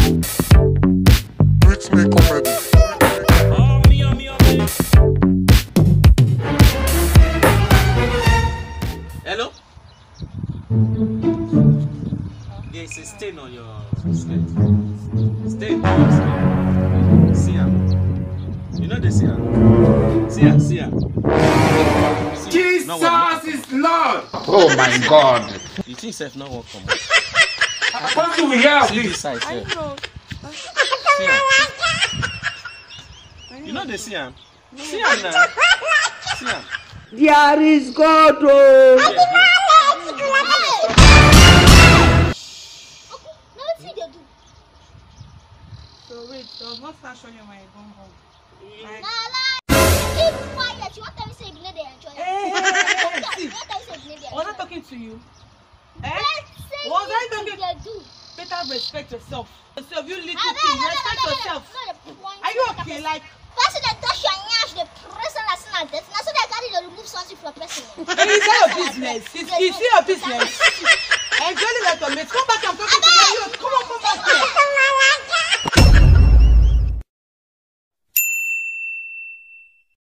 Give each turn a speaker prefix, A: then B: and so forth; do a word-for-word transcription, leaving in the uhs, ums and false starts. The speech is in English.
A: Sweetme comedy.
B: Oh, me, oh, me, oh, me. Hello? There's a stain on your skirt. Stain on your skirt. See her. You know the see her? See her, see her.
C: Jesus no is Lord!
D: Oh my God!
B: You think self not work for me?
C: What do we have?
B: See this side,
E: I
B: sir.
E: know.
B: See her. You know the see her? See her now. See her.
F: There is God. Oh.
B: Yeah, yeah.
E: So wait, so what start showing you my bum bum? Like,
G: Keep quiet. You want to say you they enjoy it?
E: hey, hey, hey, hey,
G: You want to say you they
E: was I
G: enjoy it?
E: talking to you? Eh?
G: Let's say
E: Was I
G: you
E: talking?
G: they do.
E: Better respect yourself. Yourself, you little
G: Ah, no,
E: thing.
G: no, no,
E: Respect
G: no, no, no,
E: yourself.
G: no, no, point.
E: Are you okay? Like,
G: Person that touch your nyash, the person that's not dead. Now so they carry to remove something from person.
E: hey, it's not your business. It's, it's your business. Enjoy the letter, mate. Come